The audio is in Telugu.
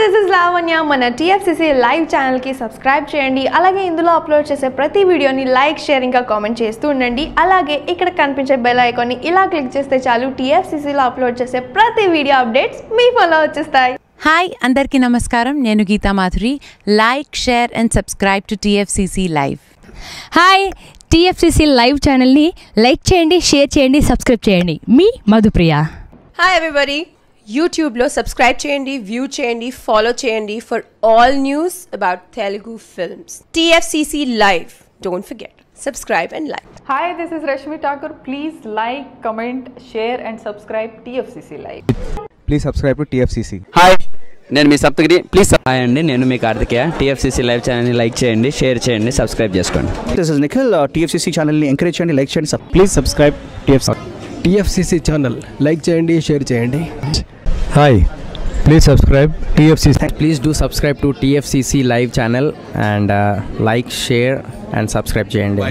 This is Lavanya. మన TFCC లైవ్ ఛానల్కి సబ్స్క్రైబ్ చేయండి. అలాగే ఇందులో అప్లోడ్ చేసే ప్రతి వీడియోని లైక్, షేర్ ఇంకా కామెంట్ చేస్తూ ఉండండి. అలాగే ఇక్కడ కనిపించే బెల్ ఐకాన్ని ఇలా క్లిక్ చేస్తే చాలు TFCCలో అప్లోడ్ చేసే ప్రతి వీడియో అప్డేట్స్ మీ ఫోన్లో వచ్చేస్తాయి. హాయ్ అందరికీ నమస్కారం. నేను Geetha Madhuri. Like, share and subscribe to TFCC live. Hi, TFCC live ఛానల్ని లైక్ చేయండి, షేర్ చేయండి, సబ్స్క్రైబ్ చేయండి. మీ మధుప్రియ. హాయ్ ఎవ్రీబడి, యూట్యూబ్లో సబ్స్క్రైబ్ చేయండి, వ్యూ చేయండి, ఫాలో చేయండి for all news about Telugu films. TFCC live, don't forget, subscribe and like. Hi, this is Rashmi Thakur. Please like, comment, share and subscribe TFCC Live. Please subscribe to TFCC. హాయ్, నేను మీ సప్తగిరి. ప్లీజ్ హాయ్ అండి, నేను మీ కార్తికేయ. TFCC లైవ్ ఛానల్ని లైక్ చేయండి, షేర్ చేయండి, సబ్స్క్రైబ్ చేసుకోండి. This is Nikhil. TFCC ఛానల్ని ఎంకరేజ్ చేయండి, లైక్ చేయండి. Please subscribe TFCC channel like చేయండి, షేర్ చేయండి. Hi, please subscribe TFCC. Please do subscribe to TFCC live channel and like, share and subscribe చేయండి.